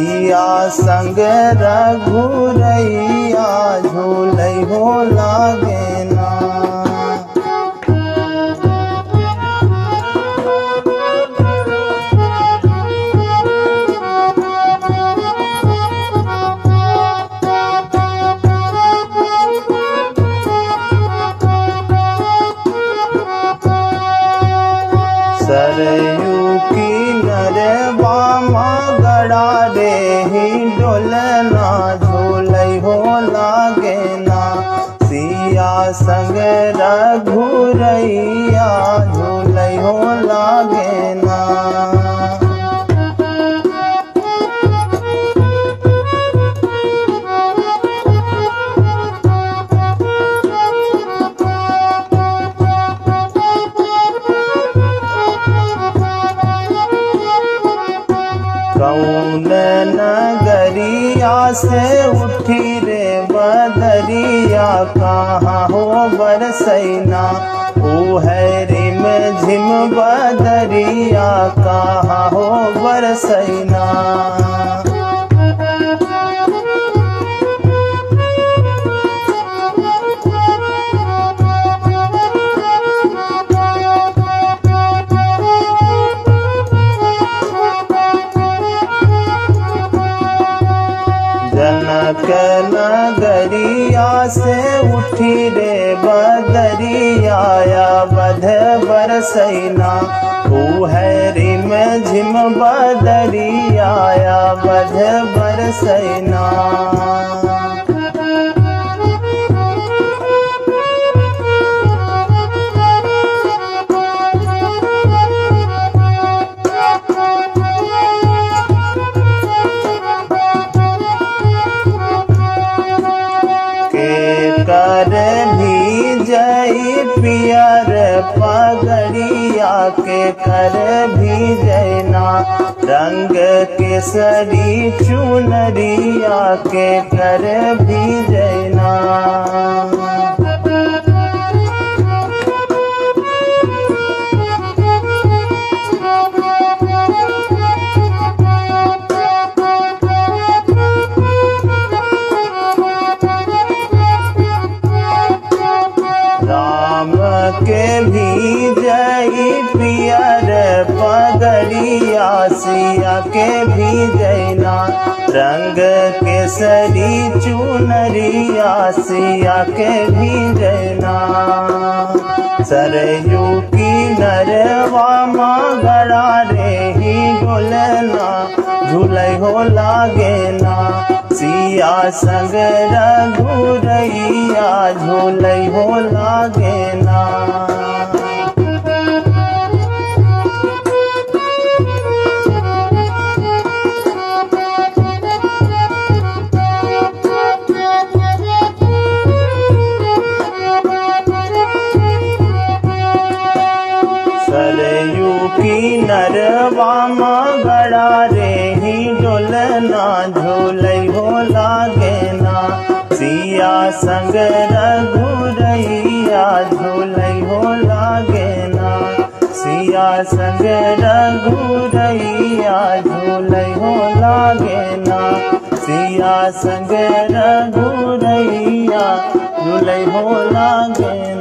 सिया संग रघुरैया झूलै हो लागे ना। सरयू किनारे बामा गड़ा रे हिंडोलना झूलै हो लागे ना। सिया संग रघुरैया झूलै हो लागे ना। कौन नगरिया से उठी रे बदरिया कहाँ हो बरसैना। ओ है रिम झिम बदरिया कहाँ हो बरसैना। जनक नगरिया से उठी रे बदरिया बध बरसैना। ओ है रिम झिम बदरिया बध बरसैना। कर भी जई पियर पगड़िया के कर भी जैना। रंग केसरी चुनरिया के कर भी जैना। राम के भी जई पियर पगड़िया सिया के भी जैना। रंग केसरी चुनरिया सिया के भी जैना। सरयू किनारवा माँ गड़ा रे हिंडोलना झूलै हो लागे ना। सिया संग रघुरैया झूलै हो लागे ना। सरयू किनारवा माँ गड़ा रे हिंडोलना झूलै हो लागे ना। सिया संग रघुरैया झूलै हो लागे ना। सिया संग रघुरैया झूलै हो लागे ना। सिया संग रघुरैया झूलै हो लागे ना।